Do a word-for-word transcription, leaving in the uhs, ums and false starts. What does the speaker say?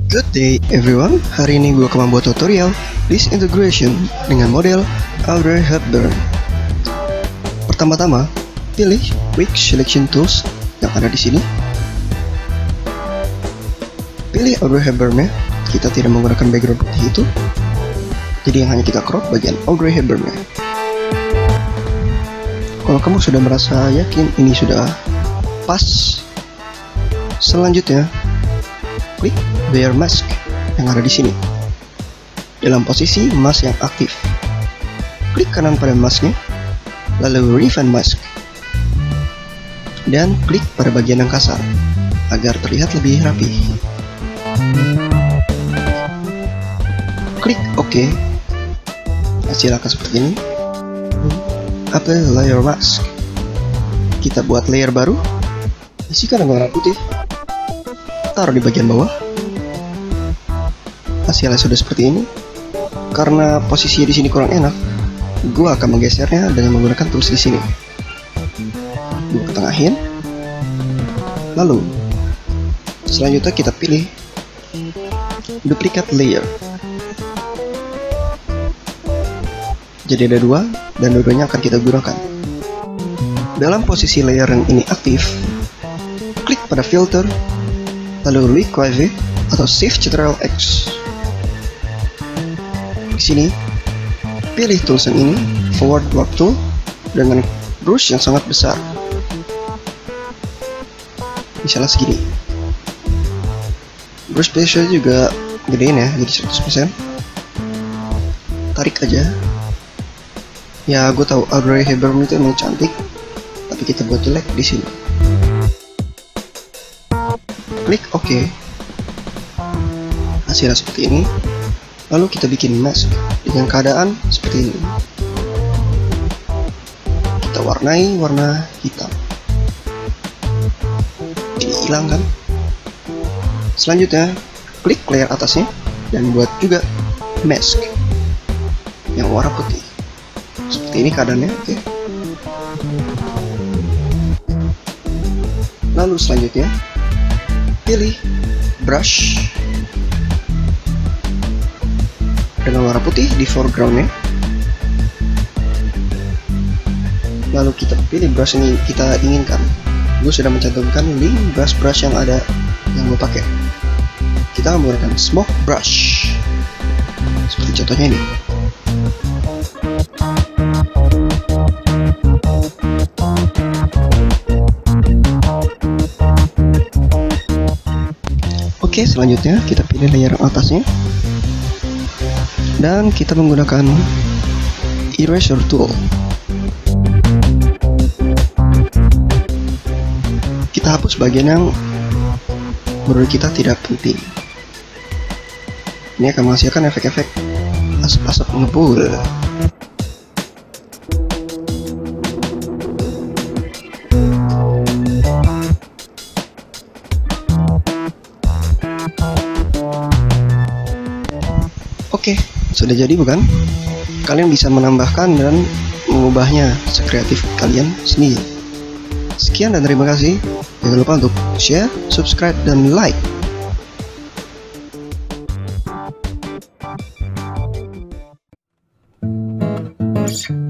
Good day everyone, hari ini gue akan membuat tutorial disk integration dengan model Audrey Hepburn. Pertama-tama, pilih Quick Selection Tools yang ada di sini. Pilih Audrey Hepburn-nya, kita tidak menggunakan background putih itu, jadi yang hanya kita crop bagian Audrey Hepburn-nya. Kalau kamu sudah merasa yakin ini sudah pas, selanjutnya klik Wear Mask yang ada di sini dalam posisi mask yang aktif. Klik kanan pada masknya, lalu Refine Mask, dan klik pada bagian yang kasar agar terlihat lebih rapi. Klik OK. Hasil akan seperti ini. Apply Layer Mask. Kita buat layer baru, isikan dengan warna putih, taruh di bagian bawah. Hasilnya sudah seperti ini. Karena posisinya di sini kurang enak, gua akan menggesernya dengan menggunakan tools di sini. Gua ketengahin. Lalu selanjutnya kita pilih duplicate layer. Jadi ada dua, dan dua-duanya akan kita gunakan. Dalam posisi layer yang ini aktif, klik pada filter, lalu Liquify atau Shift Ctrl X. Di sini, pilih tools yang ini, Forward Warp Tool, dengan brush yang sangat besar. Misalnya segini. Brush pressure juga gedein ya, jadi seratus persen. Tarik aja. Ya, gue tahu Audrey Hepburn itu emang cantik, tapi kita buat jelek di sini. Klik OK. Hasilnya seperti ini. Lalu kita bikin mask dengan keadaan seperti ini. Kita warnai warna hitam. Ini hilang kan? Selanjutnya, klik layer atasnya dan buat juga mask yang warna putih. Seperti ini keadaannya, oke. Okay. Lalu selanjutnya, pilih brush dengan warna putih di foregroundnya. Lalu kita pilih brush yang kita inginkan. Gue sudah mencantumkan link brush-brush yang ada yang gue pakai. Kita menggunakan smoke brush, seperti contohnya ini. Oke, selanjutnya kita pilih layer yang atasnya dan kita menggunakan eraser tool. Kita hapus bagian yang menurut kita tidak penting. Ini akan menghasilkan efek-efek asap-asap ngebul. Oke, sudah jadi bukan? Kalian bisa menambahkan dan mengubahnya sekreatif kalian sendiri. Sekian dan terima kasih. Jangan lupa untuk share, subscribe, dan like. Yes.